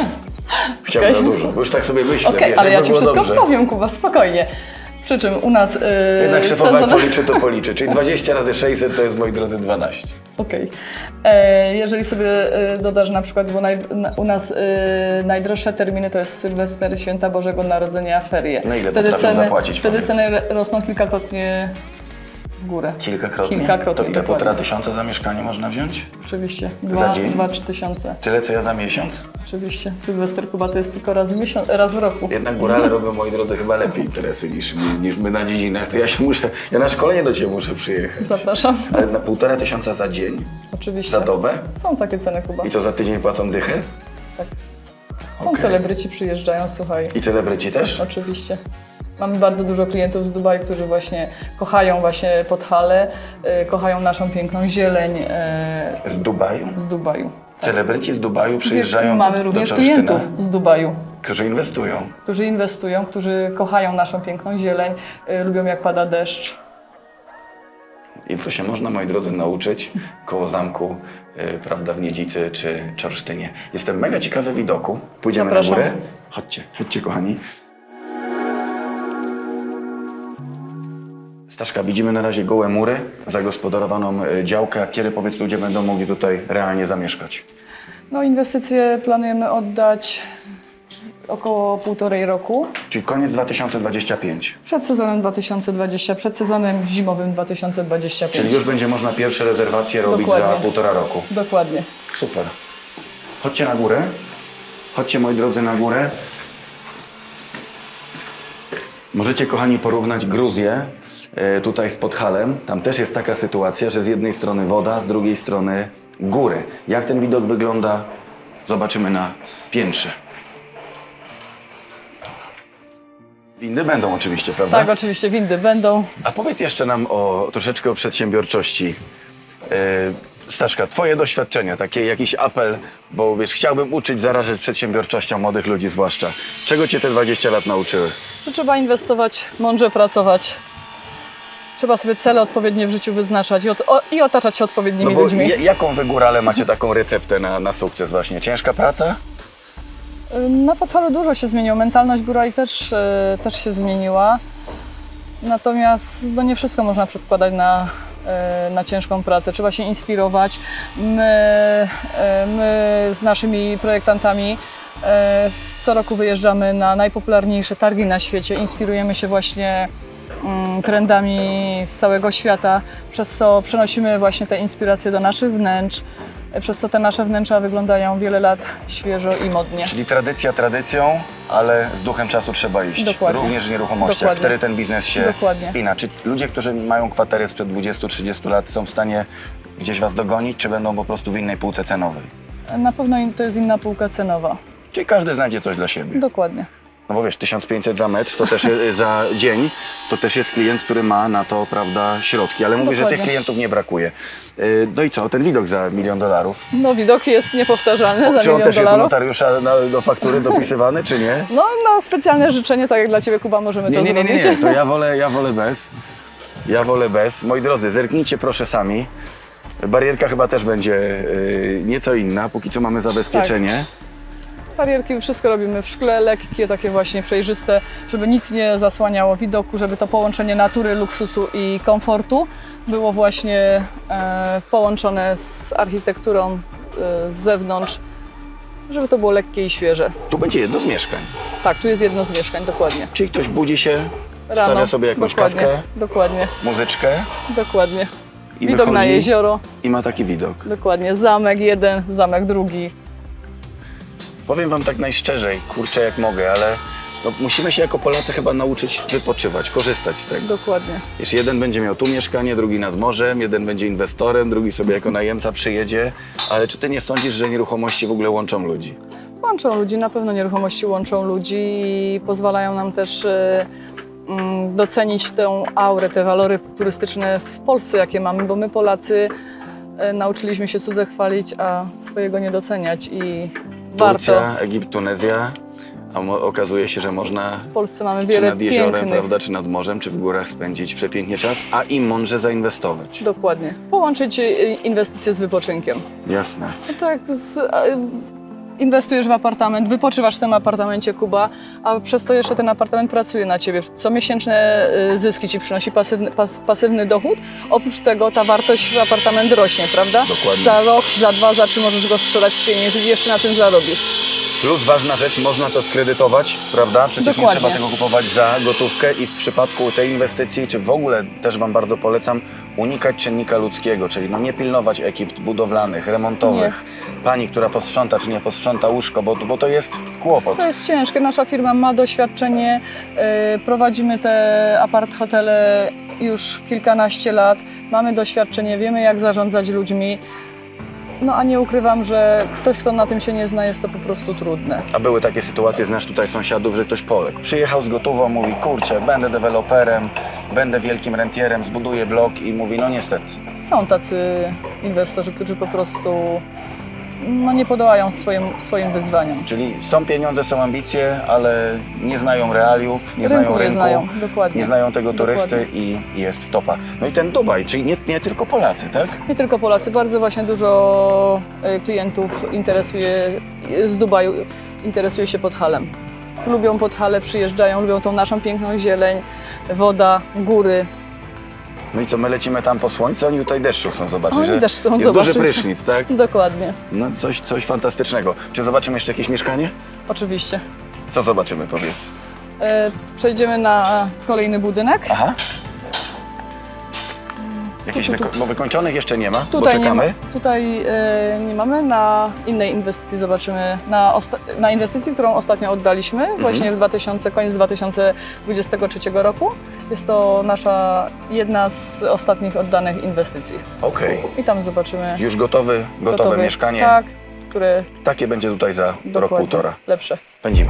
Chciałbym Okej. za dużo, bo już tak sobie myślę. Okej, wiesz, ale ja jakby Ci było wszystko dobrze. powiem, Kuba, spokojnie. Przy czym u nas Jednak szefowa jak sezon... policzy, to policzy. Czyli 20 razy 600 to jest, moi drodzy, 12. Okej. Jeżeli sobie dodasz na przykład, bo u nas najdroższe terminy to jest Sylwester, Święta Bożego Narodzenia, ferie. No ile potrafią zapłacić, Wtedy powiedz? ceny rosną kilkakrotnie w górę. Kilkakrotnie? Kilkakrotnie, To ile dokładnie. 1,5 tysiąca za mieszkanie można wziąć? Oczywiście. Za dzień? 2-3 tysiące. Tyle, co ja za miesiąc? Oczywiście. Sylwester, Kuba, to jest tylko raz w roku. Jednak górale robią, moi drodzy, chyba lepiej interesy niż my na dziedzinach. To ja na szkolenie do Ciebie muszę przyjechać. Zapraszam. Ale na 1,5 tysiąca za dzień? Oczywiście. Za dobę? Są takie ceny, Kuba. I co, za tydzień płacą dychę? Tak. Są Okej. celebryci, przyjeżdżają, słuchaj. I celebryci też? Oczywiście. Mamy bardzo dużo klientów z Dubaju, którzy właśnie kochają właśnie Podhale, kochają naszą piękną zieleń Z Dubaju? z Dubaju. Celebryci z Dubaju przyjeżdżają Mamy również do Czorsztyna, klientów z Dubaju, którzy inwestują. którzy kochają naszą piękną zieleń, lubią jak pada deszcz. I to się można, moi drodzy, nauczyć koło zamku, prawda, w Niedzicy czy Czorsztynie. Jestem mega ciekawy widoku. Pójdziemy Zapraszam. na górę. Chodźcie, kochani. Staszka, widzimy na razie gołe mury, zagospodarowaną działkę. A kiedy, powiedz, ludzie będą mogli tutaj realnie zamieszkać? No inwestycje planujemy oddać około 1,5 roku. Czyli koniec 2025. Przed sezonem 2020, przed sezonem zimowym 2025. Czyli już będzie można pierwsze rezerwacje robić za Dokładnie. 1,5 roku. Dokładnie. Super. Chodźcie na górę. Chodźcie, moi drodzy, na górę. Możecie, kochani, porównać Gruzję tutaj z Podhalem. Tam też jest taka sytuacja, że z jednej strony woda, z drugiej strony góry. Jak ten widok wygląda, zobaczymy na piętrze. Windy będą oczywiście, prawda? Tak, oczywiście windy będą. A powiedz jeszcze nam troszeczkę o przedsiębiorczości. Staszka, twoje doświadczenia, taki jakiś apel, bo wiesz, chciałbym uczyć, zarażać przedsiębiorczością młodych ludzi zwłaszcza. Czego cię te 20 lat nauczyły? Że trzeba inwestować, mądrze pracować. Trzeba sobie cele odpowiednie w życiu wyznaczać i otaczać się odpowiednimi ludźmi. Jaką wy, górale, macie taką receptę na sukces właśnie? Ciężka praca? Na Podhalu dużo się zmieniło, mentalność górali też się zmieniła. Natomiast no, nie wszystko można przedkładać na ciężką pracę. Trzeba się inspirować. My z naszymi projektantami co roku wyjeżdżamy na najpopularniejsze targi na świecie. Inspirujemy się właśnie trendami z całego świata, przez co przenosimy właśnie te inspiracje do naszych wnętrz, przez co te nasze wnętrza wyglądają wiele lat świeżo i modnie. Czyli tradycja tradycją, ale z duchem czasu trzeba iść. Dokładnie. Również w nieruchomościach. Dokładnie. Wtedy ten biznes się Dokładnie. spina. Czy ludzie, którzy mają kwatery sprzed 20-30 lat, są w stanie gdzieś was dogonić, czy będą po prostu w innej półce cenowej? Na pewno to jest inna półka cenowa. Czyli każdy znajdzie coś dla siebie. Dokładnie. No bo wiesz, 1500 za metr, to też za dzień, to też jest klient, który ma na to, prawda, środki. Ale mówię, że tych Dokładnie. klientów nie brakuje. No i co, ten widok za $1 milion? No widok jest niepowtarzalny za Czy on $1 też jest u milion. notariusza do faktury dopisywany, czy nie? No na specjalne życzenie, tak jak dla Ciebie, Kuba, możemy to zrobić. Nie, to ja wolę bez. Ja wolę bez. Moi drodzy, zerknijcie proszę sami. Barierka chyba też będzie nieco inna, póki co mamy zabezpieczenie. Barierki, wszystko robimy w szkle, lekkie, takie właśnie przejrzyste, żeby nic nie zasłaniało widoku, żeby to połączenie natury, luksusu i komfortu było właśnie połączone z architekturą z zewnątrz, żeby to było lekkie i świeże. Tu będzie jedno z mieszkań. Tak, tu jest jedno z mieszkań, dokładnie. Czyli ktoś budzi się, Rano, stawia sobie jakąś dokładnie, kawkę, dokładnie, muzyczkę dokładnie. i Widok na wychodzi jezioro, i ma taki widok. dokładnie. Zamek jeden, zamek drugi. Powiem wam tak najszczerzej, kurczę jak mogę, ale no, musimy się jako Polacy chyba nauczyć wypoczywać, korzystać z tego. Dokładnie. Wiesz, jeden będzie miał tu mieszkanie, drugi nad morzem, jeden będzie inwestorem, drugi sobie jako najemca przyjedzie, ale czy ty nie sądzisz, że nieruchomości w ogóle łączą ludzi? Łączą ludzi, na pewno nieruchomości łączą ludzi i pozwalają nam też docenić tę aurę, te walory turystyczne w Polsce, jakie mamy, bo my Polacy nauczyliśmy się cudze chwalić, a swojego nie doceniać i warto. Turcja, Egipt, Tunezja, a okazuje się, że można W Polsce mamy czy wiele nad jeziorem, pięknych. prawda, czy nad morzem, czy w górach spędzić przepięknie czas, a i mądrze zainwestować. Dokładnie. Połączyć inwestycje z wypoczynkiem. Jasne. No tak, inwestujesz w apartament, wypoczywasz w tym apartamencie, Kuba, a przez to jeszcze ten apartament pracuje na ciebie. Comiesięczne zyski ci przynosi pasywny dochód. Oprócz tego ta wartość apartamentu rośnie, prawda? Dokładnie. Za rok, za 2, za 3 możesz go sprzedać z pieniędzy i jeszcze na tym zarobisz. Plus ważna rzecz, można to skredytować, prawda? Przecież Dokładnie. nie trzeba tego kupować za gotówkę i w przypadku tej inwestycji, czy w ogóle też Wam bardzo polecam, unikać czynnika ludzkiego, czyli no nie pilnować ekip budowlanych, remontowych, pani, która posprząta czy nie posprząta łóżko, bo to jest kłopot. To jest ciężkie. Nasza firma ma doświadczenie, prowadzimy te apart-hotele już kilkanaście lat, mamy doświadczenie, wiemy jak zarządzać ludźmi. No a nie ukrywam, że ktoś, kto na tym się nie zna, jest to po prostu trudne. A były takie sytuacje, znasz tutaj sąsiadów, że ktoś Polek przyjechał z gotową, mówi kurczę, będę deweloperem, będę wielkim rentierem, zbuduję blok i mówi no niestety. Są tacy inwestorzy, którzy po prostu no, nie podołają swoim wyzwaniom. Czyli są pieniądze, są ambicje, ale nie znają realiów, nie znają Nie rynku, znają, dokładnie. nie znają tego turysty Dokładnie. i jest w topa. No i ten Dubaj, czyli nie tylko Polacy, tak? Nie tylko Polacy, bardzo właśnie dużo klientów z Dubaju interesuje się Podhalem. Lubią Podhale, przyjeżdżają, lubią tą naszą piękną zieleń, woda, góry. No i co, my lecimy tam po słońcu, oni tutaj deszczu chcą zobaczyć, Oni że też chcą jest zobaczyć. duży prysznic, tak? Dokładnie, No coś fantastycznego. Czy zobaczymy jeszcze jakieś mieszkanie? oczywiście. Co zobaczymy, powiedz? Przejdziemy na kolejny budynek. Aha. Jakichś wykończonych jeszcze nie ma, bo Tutaj czekamy. Tutaj nie mamy. Na innej inwestycji zobaczymy, na inwestycji, którą ostatnio oddaliśmy, właśnie w koniec 2023 roku. Jest to nasza jedna z ostatnich oddanych inwestycji. Okej. I tam zobaczymy Już gotowe mieszkanie. Tak, które Takie będzie tutaj za rok, dokładnie półtora. lepsze. Pędzimy.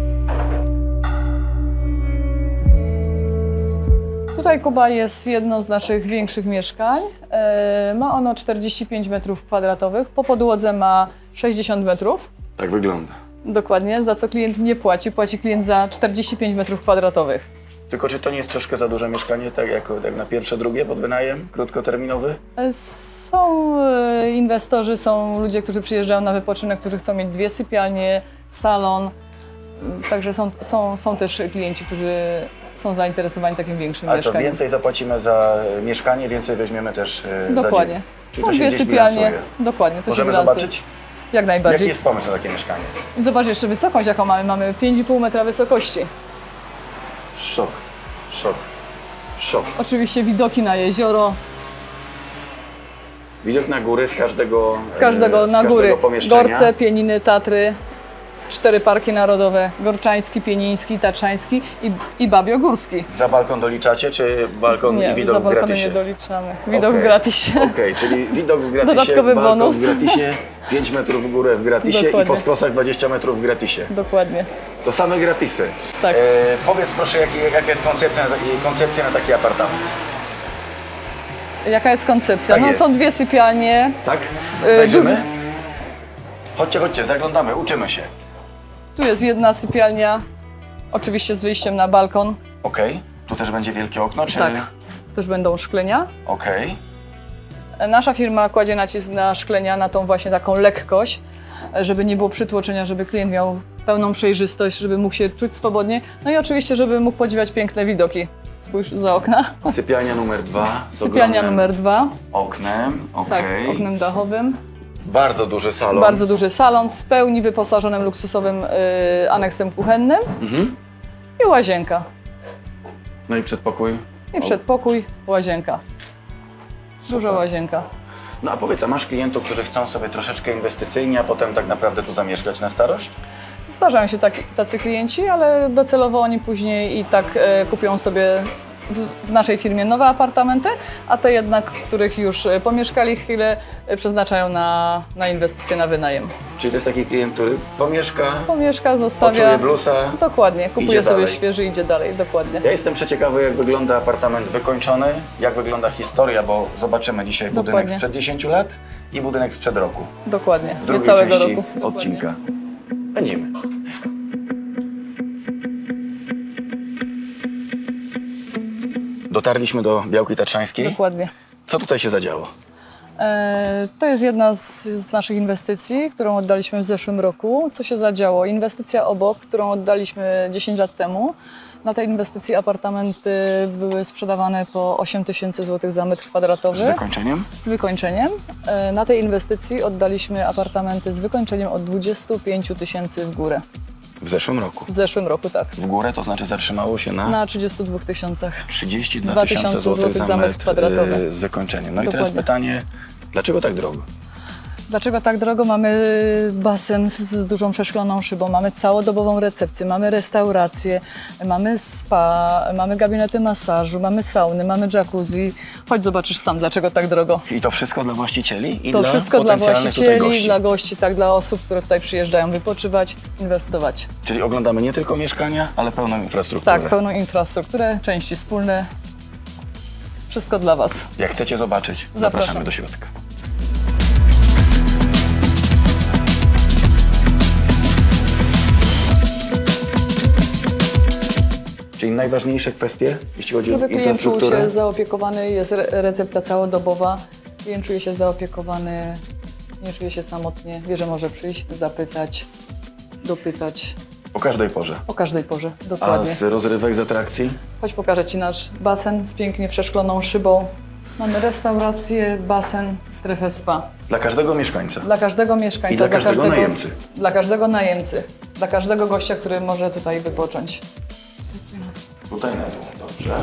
Tutaj, Kuba, jest jedno z naszych większych mieszkań. Ma ono 45 m². Po podłodze ma 60 metrów. Tak wygląda. Dokładnie, za co klient nie płaci. Płaci klient za 45 m². Tylko czy to nie jest troszkę za duże mieszkanie, tak jak na pierwsze, drugie pod wynajem, krótkoterminowy? Są inwestorzy, są ludzie, którzy przyjeżdżają na wypoczynek, którzy chcą mieć 2 sypialnie, salon. Także są też klienci, którzy są zainteresowani takim większym Ale co, mieszkaniem. więcej zapłacimy za mieszkanie, więcej weźmiemy też Dokładnie. za dzień. Czyli Są to się 2 gdzieś sypialnie. bilansuje. Dokładnie, to Możemy się bilansuje. zobaczyć? Jak Jaki najbardziej. jest pomysł na takie mieszkanie? Zobacz jeszcze wysokość, jaką mamy. Mamy 5,5 metra wysokości. Szok, szok, szok. Oczywiście widoki na jezioro, Widok na góry z każdego na góry. pomieszczenia. Gorce, Pieniny, Tatry, 4 parki narodowe, Gorczański, Pieniński, Tatrzański i Babiogórski. Za balkon doliczacie, czy balkon Nie, i widok za w balkony gratisie? nie doliczamy. Widok Okej. w gratisie. Okej, czyli widok w gratisie, Dodatkowy balkon bonus. w gratisie, 5 metrów w górę w gratisie Dokładnie. i po skosach 20 metrów w gratisie. Dokładnie. To same gratisy. Tak. Powiedz proszę, jaka jest koncepcja na taki apartament? Jaka jest koncepcja? Tak No jest. są 2 sypialnie. Tak? Duży. Zajrzymy? Chodźcie, zaglądamy, uczymy się. Tu jest jedna sypialnia, oczywiście z wyjściem na balkon. Okej, tu też będzie wielkie okno, czy? Tak. Też będą szklenia. Okej. Nasza firma kładzie nacisk na szklenia, na tą właśnie taką lekkość, żeby nie było przytłoczenia, żeby klient miał pełną przejrzystość, żeby mógł się czuć swobodnie. No i oczywiście, żeby mógł podziwiać piękne widoki. Spójrz za okna. Sypialnia numer 2. Sypialnia numer 2, Oknem, tak, okej. z oknem dachowym. Bardzo duży salon. Bardzo duży salon z pełni wyposażonym luksusowym aneksem kuchennym Mhm. i łazienka. No i przedpokój. I przedpokój, łazienka. Duża Super. łazienka. No a powiedz, a masz klientów, którzy chcą sobie troszeczkę inwestycyjnie, a potem tak naprawdę tu zamieszkać na starość? Zdarzają się tacy klienci, ale docelowo oni później i tak kupią sobie w naszej firmie nowe apartamenty, a te jednak, w których już pomieszkali chwilę, przeznaczają na inwestycje, na wynajem. Czyli to jest taki klient, który pomieszka, Pomieszka, zostawia. poczuje blusa. Dokładnie, kupuje idzie sobie dalej. świeży, idzie dalej, dokładnie. Ja jestem przeciekawy, jak wygląda apartament wykończony, jak wygląda historia, bo zobaczymy dzisiaj budynek Dokładnie. sprzed 10 lat i budynek sprzed roku. Dokładnie, W nie drugiej całego części roku. odcinka. Pędzimy. Dotarliśmy do Białki Tatrzańskiej. Dokładnie. Co tutaj się zadziało? To jest jedna z naszych inwestycji, którą oddaliśmy w zeszłym roku. Co się zadziało? Inwestycja obok, którą oddaliśmy 10 lat temu. Na tej inwestycji apartamenty były sprzedawane po 8 tysięcy złotych za metr kwadratowy. Z wykończeniem? Z wykończeniem. Na tej inwestycji oddaliśmy apartamenty z wykończeniem od 25 tysięcy w górę. W zeszłym roku. W zeszłym roku, tak. W górę to znaczy zatrzymało się na 32 tysiącach. 32 tysiące złotych za metr kwadratowy z wykończeniem. No Dokładnie. i teraz pytanie, dlaczego tak drogo? Dlaczego tak drogo? Mamy basen z dużą przeszkloną szybą, mamy całodobową recepcję, mamy restaurację, mamy spa, mamy gabinety masażu, mamy sauny, mamy jacuzzi. Chodź zobaczysz sam, dlaczego tak drogo. I to wszystko dla właścicieli? I To dla wszystko dla potencjalnych tutaj właścicieli, gości? dla gości, tak, dla osób, które tutaj przyjeżdżają wypoczywać, inwestować. Czyli oglądamy nie tylko mieszkania, ale pełną infrastrukturę. Tak, pełną infrastrukturę, części wspólne. Wszystko dla Was. Jak chcecie zobaczyć, zapraszamy do środka. Czyli najważniejsze kwestie, jeśli chodzi o Żeby klient czuł infrastrukturę? się zaopiekowany, jest recepta całodobowa, klient czuje się zaopiekowany, nie czuje się samotnie, wie, że może przyjść, zapytać, dopytać O każdej porze. o każdej porze, A dokładnie. z rozrywek, z atrakcji? Chodź pokażę Ci nasz basen z pięknie przeszkloną szybą. Mamy restaurację, basen, strefę spa. Dla każdego mieszkańca. Dla każdego mieszkańca. I dla każdego najemcy. Dla każdego najemcy. Dla każdego gościa, który może tutaj wypocząć. Tutaj na dół, dobrze.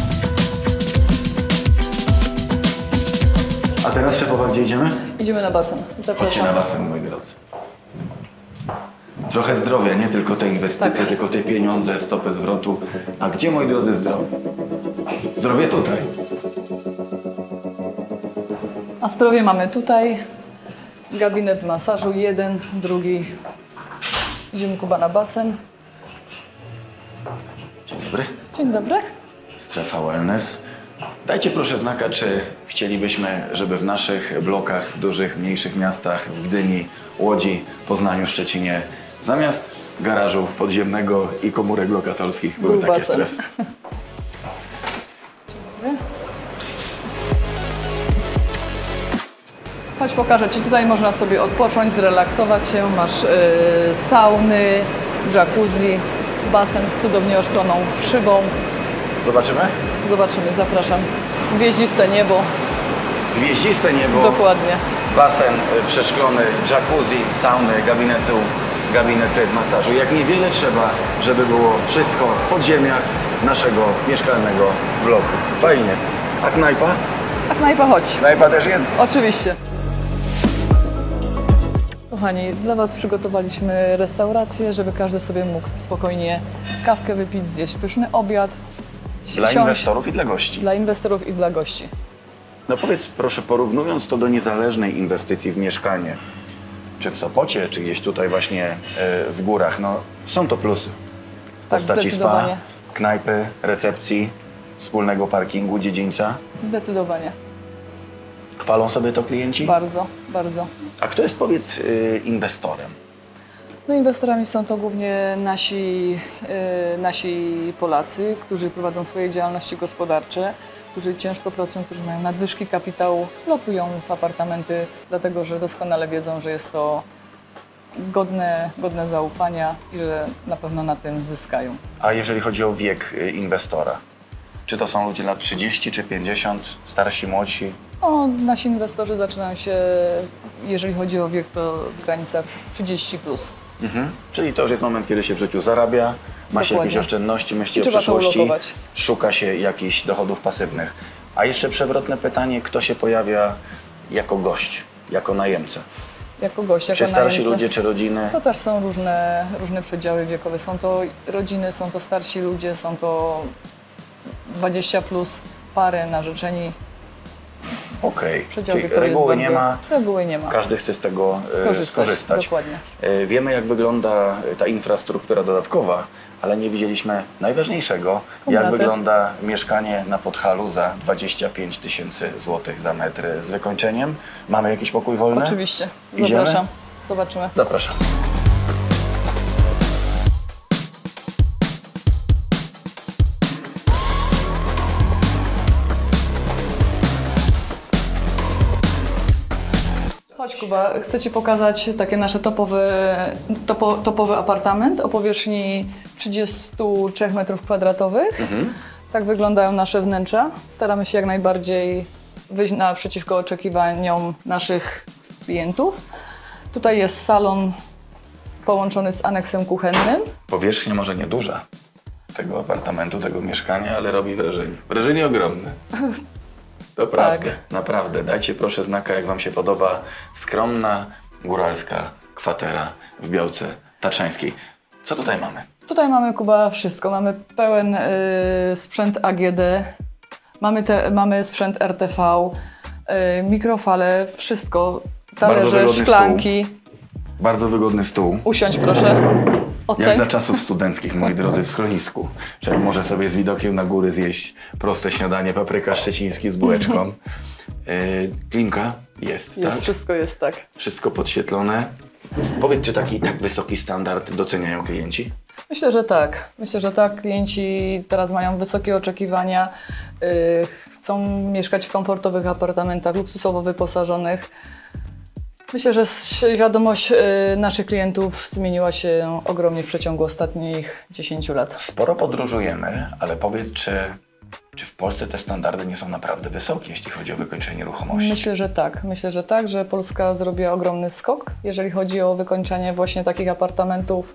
A teraz, szefowa, gdzie idziemy? Idziemy na basen. Chodźcie Zapraszam. na basen, moi drodzy. Trochę zdrowia, nie tylko te inwestycje, Tak. tylko te pieniądze, stopy zwrotu. A gdzie, moi drodzy, zdrowie? Zdrowie tutaj. A zdrowie mamy tutaj. Gabinet masażu, jeden, drugi. Idziemy, Kuba, na basen. Dzień dobry. Dzień dobry. Strefa Wellness. Dajcie proszę znaka, czy chcielibyśmy, żeby w naszych blokach, w dużych, mniejszych miastach, w Gdyni, Łodzi, Poznaniu, Szczecinie, zamiast garażu podziemnego i komórek lokatorskich były Był takie basen. strefy. Chodź, pokażę Ci. Tutaj można sobie odpocząć, zrelaksować się. Masz sauny, jacuzzi, basen z cudownie oszkloną szybą. Zobaczymy? Zobaczymy, zapraszam. Gwieździste niebo, Gwieździste niebo, dokładnie. basen przeszklony, jacuzzi, sauny, gabinety masażu. Jak niewiele trzeba, żeby było wszystko w podziemiach naszego mieszkalnego bloku. Fajnie. A knajpa? A knajpa, chodź. Knajpa też jest. Oczywiście. Kochani, dla Was przygotowaliśmy restaurację, żeby każdy sobie mógł spokojnie kawkę wypić, zjeść pyszny obiad. Dla siąść. inwestorów i dla gości. Dla inwestorów i dla gości. No powiedz proszę, porównując to do niezależnej inwestycji w mieszkanie, czy w Sopocie, czy gdzieś tutaj właśnie w górach, no są to plusy. W Tak, postaci zdecydowanie. spa, knajpy, recepcji, wspólnego parkingu, dziedzińca. Zdecydowanie. Chwalą sobie to klienci? Bardzo, bardzo. A kto jest, powiedz, inwestorem? No, inwestorami są to głównie nasi Polacy, którzy prowadzą swoje działalności gospodarcze, którzy ciężko pracują, którzy mają nadwyżki kapitału, lokują w apartamenty, dlatego że doskonale wiedzą, że jest to godne zaufania i że na pewno na tym zyskają. A jeżeli chodzi o wiek inwestora? Czy to są ludzie lat 30 czy 50, starsi, młodsi? No, nasi inwestorzy zaczynają się, jeżeli chodzi o wiek, to w granicach 30+. Czyli to już jest moment, kiedy się w życiu zarabia, ma się Dokładnie. jakieś oszczędności, myśli o Trzeba to przyszłości, ulokować. szuka się jakichś dochodów pasywnych. A jeszcze przewrotne pytanie, kto się pojawia jako gość, jako najemca? Jako gość, Czy jako starsi najemca. ludzie, czy rodziny? To też są różne przedziały wiekowe. Są to rodziny, są to starsi ludzie, są to 20+, pary, narzeczeni. Okej, Przedział czyli wiekowy jest reguły bardzo... nie ma, Reguły nie ma. każdy chce z tego skorzystać. Dokładnie. Wiemy, jak wygląda ta infrastruktura dodatkowa, ale nie widzieliśmy najważniejszego, jak Komnaty. wygląda mieszkanie na Podhalu za 25 tysięcy złotych za metr z wykończeniem. Mamy jakiś pokój wolny? Oczywiście. Idziemy? Zapraszam. Zobaczymy. Zapraszam. Kuba, chcę Ci pokazać takie nasze topowy apartament o powierzchni 33 m². Tak wyglądają nasze wnętrza. Staramy się jak najbardziej wyjść naprzeciwko oczekiwaniom naszych klientów. Tutaj jest salon połączony z aneksem kuchennym. Powierzchnia może nieduża tego apartamentu, tego mieszkania, ale robi wrażenie. Wrażenie ogromne. To prawda, naprawdę. Dajcie proszę znaka, jak Wam się podoba skromna, góralska kwatera w Białce Tatrzańskiej. Co tutaj mamy? Tutaj mamy, Kuba, wszystko. Mamy pełen sprzęt AGD, mamy sprzęt RTV, mikrofale, wszystko. Talerze, szklanki. Bardzo wygodny stół. Usiądź proszę. Oceń. Jak za czasów studenckich, moi drodzy, w schronisku. Człowiek może sobie z widokiem na góry zjeść proste śniadanie, papryka szczeciński z bułeczką. Klimka jest, tak? Wszystko jest, tak. Wszystko podświetlone. Powiedz, czy taki tak wysoki standard doceniają klienci? Myślę, że tak. Myślę, że tak. Klienci teraz mają wysokie oczekiwania, chcą mieszkać w komfortowych apartamentach, luksusowo wyposażonych. Myślę, że świadomość naszych klientów zmieniła się ogromnie w przeciągu ostatnich 10 lat. Sporo podróżujemy, ale powiedz, czy w Polsce te standardy nie są naprawdę wysokie, jeśli chodzi o wykończenie nieruchomości? Myślę, że tak. Myślę, że tak, że Polska zrobiła ogromny skok, jeżeli chodzi o wykończenie właśnie takich apartamentów.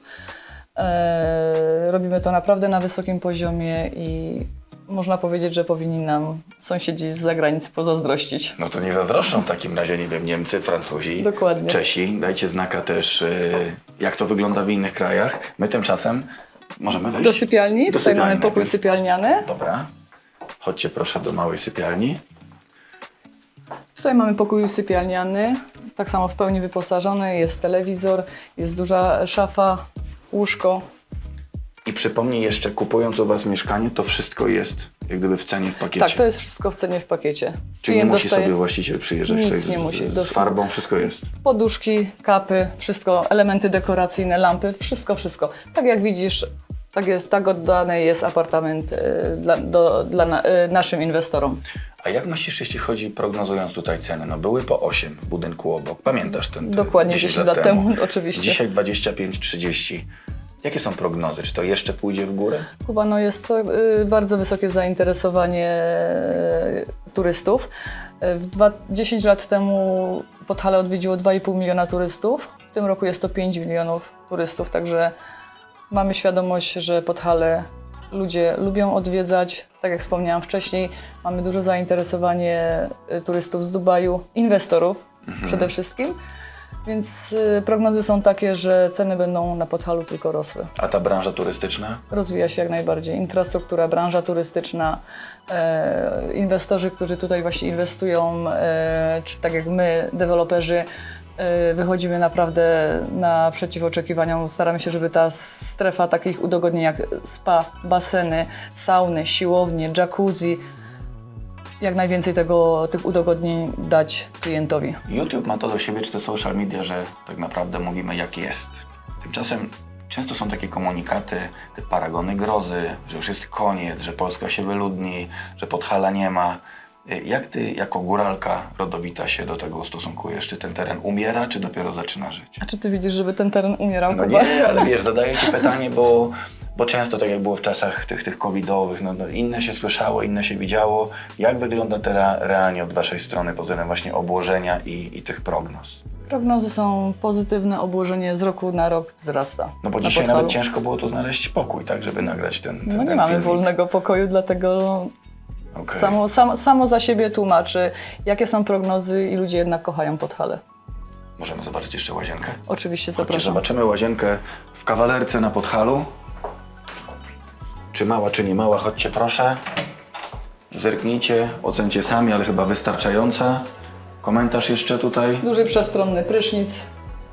Robimy to naprawdę na wysokim poziomie i można powiedzieć, że powinni nam sąsiedzi z zagranicy pozazdrościć. No to nie zazdroszczą w takim razie, nie wiem, Niemcy, Francuzi, Dokładnie. Czesi. Dajcie znaka też, jak to wygląda w innych krajach. My tymczasem możemy wejść Do sypialni. Tutaj mamy pokój sypialniany. Dobra. Chodźcie proszę do małej sypialni. Tutaj mamy pokój sypialniany, tak samo w pełni wyposażony. Jest telewizor, jest duża szafa, łóżko. I przypomnij jeszcze, kupując u Was mieszkanie, to wszystko jest jak gdyby w cenie, w pakiecie. Tak, to jest wszystko w cenie w pakiecie. Czyli nie musi sobie właściciel przyjeżdżać nic tutaj nie musi. z farbą, wszystko jest. Poduszki, kapy, wszystko, elementy dekoracyjne, lampy, wszystko. Tak jak widzisz, tak oddany jest apartament naszym inwestorom. A jak myślisz, jeśli chodzi, prognozując tutaj ceny? No były po 8 w budynku obok. Pamiętasz ten Dokładnie 10 lat temu, oczywiście. Dzisiaj 25-30. Jakie są prognozy? Czy to jeszcze pójdzie w górę? Chyba no jest to bardzo wysokie zainteresowanie turystów. 10 lat temu Podhale odwiedziło 2,5 miliona turystów. W tym roku jest to 5 milionów turystów, także mamy świadomość, że Podhale ludzie lubią odwiedzać. Tak jak wspomniałam wcześniej, mamy duże zainteresowanie turystów z Dubaju, inwestorów przede wszystkim. Więc prognozy są takie, że ceny będą na Podhalu tylko rosły. A ta branża turystyczna? Rozwija się jak najbardziej. Infrastruktura, branża turystyczna, inwestorzy, którzy tutaj właśnie inwestują, czy tak jak my, deweloperzy, wychodzimy naprawdę naprzeciw oczekiwaniom. Staramy się, żeby ta strefa takich udogodnień jak spa, baseny, sauny, siłownie, jacuzzi, jak najwięcej tych udogodnień dać klientowi. YouTube ma to do siebie, czy te social media, że tak naprawdę mówimy jak jest. Tymczasem często są takie komunikaty, te paragony grozy, że już jest koniec, że Polska się wyludni, że Podhala nie ma. Jak Ty jako góralka rodowita się do tego ustosunkujesz? Czy ten teren umiera, czy dopiero zaczyna żyć? A czy Ty widzisz, żeby ten teren umierał? No nie, ale wiesz, zadaję Ci pytanie, bo często, tak jak było w czasach tych covidowych, no inne się słyszało, inne się widziało. Jak wygląda teraz realnie od Waszej strony pod względem właśnie obłożenia i tych prognoz? Prognozy są pozytywne, obłożenie z roku na rok wzrasta. No bo dzisiaj nawet ciężko było tu znaleźć pokój, tak, żeby nagrać ten No nie ten mamy filmik. wolnego pokoju, dlatego Okay. samo za siebie tłumaczy, jakie są prognozy i ludzie jednak kochają Podhale. Możemy zobaczyć jeszcze łazienkę? Oczywiście Chodźcie, zapraszam. zobaczymy łazienkę w kawalerce na Podhalu. Czy mała, czy nie mała, chodźcie proszę. Zerknijcie, ocencie sami, ale chyba wystarczająca. Komentarz jeszcze tutaj. Duży, przestronny prysznic.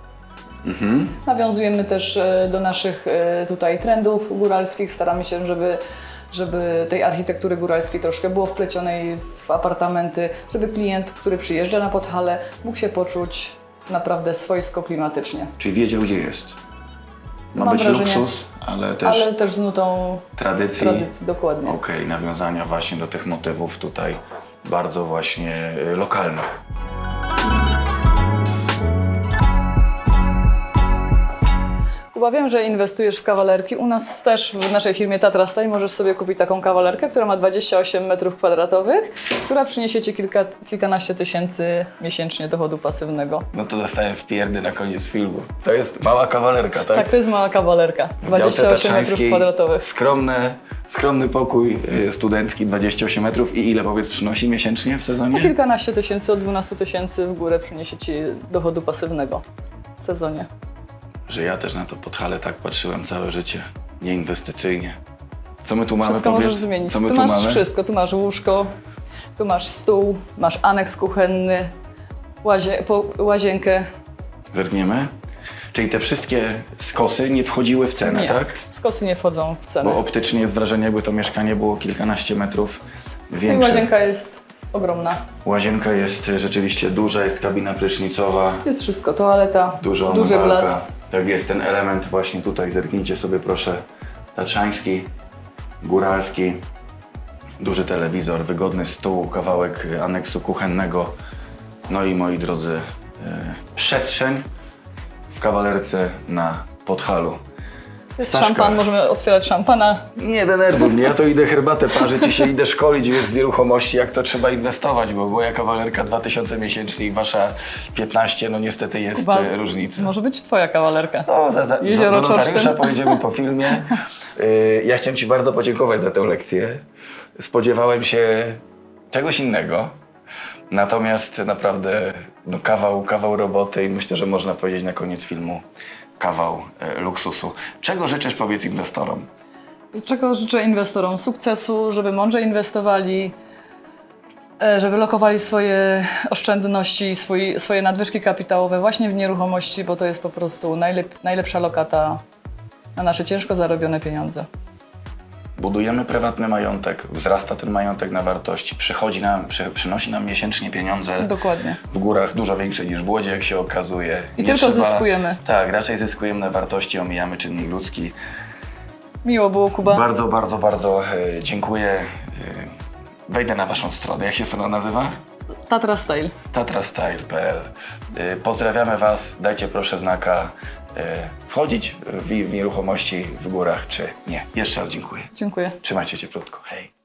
Nawiązujemy też do naszych tutaj trendów góralskich. Staramy się, żeby tej architektury góralskiej troszkę było wplecionej w apartamenty, żeby klient, który przyjeżdża na Podhale, mógł się poczuć naprawdę swojsko, klimatycznie. Czyli wiedział, gdzie jest. Ma Mam być wrażenie, luksus, ale też z nutą tradycji. Dokładnie. Okej, nawiązania właśnie do tych motywów tutaj bardzo właśnie lokalnych. Kuba, wiem, że inwestujesz w kawalerki. U nas też w naszej firmie Tatra Style możesz sobie kupić taką kawalerkę, która ma 28 m2, która przyniesie Ci kilkanaście tysięcy miesięcznie dochodu pasywnego. No to dostałem wpierdy na koniec filmu. To jest mała kawalerka, tak? Tak, to jest mała kawalerka, W działce 28 tatrzańskiej m2. Skromny pokój studencki, 28 metrów. I ile, powiedz, przynosi miesięcznie w sezonie? Kilkanaście tysięcy, od 12 tysięcy w górę przyniesie Ci dochodu pasywnego w sezonie. Że ja też na to Podhale tak patrzyłem całe życie, nieinwestycyjnie. Co my tu mamy? Wszystko powiedz? możesz zmienić. Co my Tu tu masz mamy? wszystko. Tu masz łóżko, tu masz stół, masz aneks kuchenny, łazienkę. Zerkniemy? Czyli te wszystkie skosy nie wchodziły w cenę, Nie, tak? skosy nie wchodzą w cenę. Bo optycznie jest wrażenie, jakby to mieszkanie było kilkanaście metrów I większe. łazienka jest ogromna. Łazienka jest rzeczywiście duża, jest kabina prysznicowa, Jest wszystko, toaleta, duża duży umywalka. blat. Tak jest, ten element właśnie tutaj, zerknijcie sobie proszę, tatrzański, góralski, duży telewizor, wygodny stół, kawałek aneksu kuchennego. No i moi drodzy, przestrzeń w kawalerce na Podhalu. Jest Staszka. szampan, możemy otwierać szampana. Nie denerwuj mnie, ja to idę herbatę parzyć i się idę szkolić w nieruchomości, jak to trzeba inwestować, bo moja kawalerka 2000 miesięcznie i wasza 15, no niestety jest Kuba, różnica. Może być twoja kawalerka. No, Jezioro do notariusza Czorsztyn. pojedziemy po filmie. Ja chciałem Ci bardzo podziękować za tę lekcję. Spodziewałem się czegoś innego. Natomiast naprawdę no, kawał roboty i myślę, że można powiedzieć na koniec filmu kawał luksusu. Czego życzysz, powiedz, inwestorom? Czego życzę inwestorom? Sukcesu, żeby mądrze inwestowali, żeby lokowali swoje oszczędności, swoje nadwyżki kapitałowe właśnie w nieruchomości, bo to jest po prostu najlepsza lokata na nasze ciężko zarobione pieniądze. Budujemy prywatny majątek, wzrasta ten majątek na wartości, przynosi nam miesięcznie pieniądze. Dokładnie. W górach dużo większe niż w Łodzi, jak się okazuje. I Nie tylko zyskujemy. Tak, raczej zyskujemy na wartości, omijamy czynnik ludzki. Miło było, Kuba. Bardzo dziękuję. Wejdę na Waszą stronę. Jak się strona nazywa? Tatra Style. tatrastyle.pl. Pozdrawiamy Was. Dajcie proszę znaka, wchodzić w nieruchomości w górach, czy nie. Jeszcze raz dziękuję. Dziękuję. Trzymajcie się cieplutko. Hej.